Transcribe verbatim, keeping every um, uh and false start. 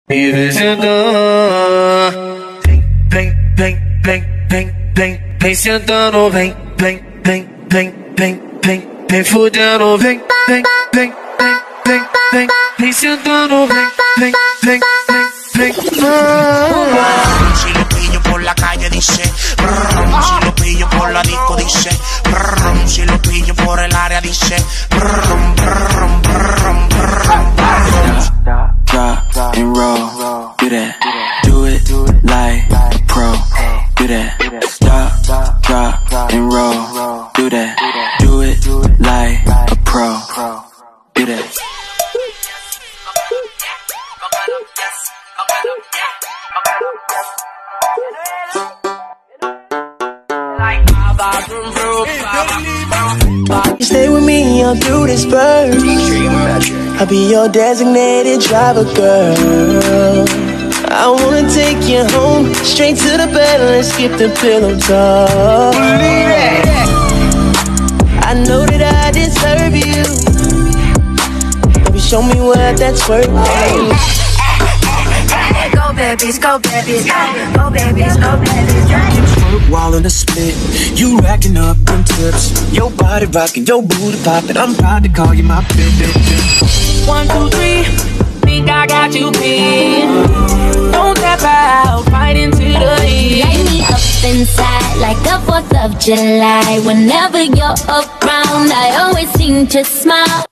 E vem sentando, vem, vem, vem, vem, vem, vem sentando, vem, vem, vem, vem, vem, vem, vem fudendo, vem, vem, vem, vem, vem, vem, vem sentando, vem, vem, vem, vem, vem. Si lo pillo por la calle dice, brum, si lo pillo por la disco dice, brum, si lo pillo por el área dice, brum, brum, brum, brum, brum. Drop and roll, do that, do it like a pro, do that, stop, drop and roll, do that, do it like a pro, do that. You stay with me, I'll do this first. I'll be your designated driver, girl. I wanna take you home, straight to the bed, let's skip the pillow talk. I know that I deserve you. Baby, show me what that's worth. Go babies, go babies, go babies, go babies. Wall in the split, you racking up them tips. Your body rocking, your booty popping. I'm proud to call you my baby. One, two, three, think I got you pinned. Don't tap out, right into the heat. Light me up inside like the fourth of July. Whenever you're around, I always seem to smile.